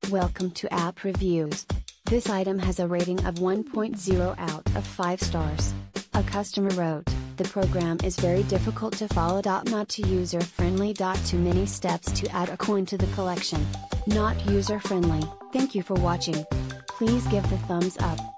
Welcome to App Reviews. This item has a rating of 1.0 out of 5 stars. A customer wrote, "The program is very difficult to follow. Not too user-friendly. Too many steps to add a coin to the collection. Not user-friendly. Thank you for watching. Please give the thumbs up."